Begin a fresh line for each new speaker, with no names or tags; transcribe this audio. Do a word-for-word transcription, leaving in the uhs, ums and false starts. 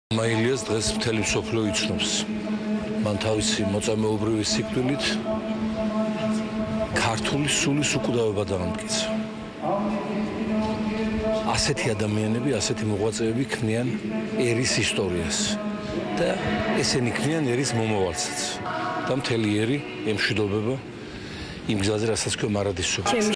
მაილიას დღეს მთელი მსოფლიო იცნობს. მან თავისი მოწამეობრივი სიკვდილით ქართული სულის უკვდავება დაამტკიცა. ასეთი ადამიანები, ასეთი მოღვაწეები ქმნიან ერის ისტორიას და ესენი ქმნიან ერის მომავალსაც. და მთელი ერი ემშვიდობება იმ გზაზე, რასაც ქვია მარადისობა.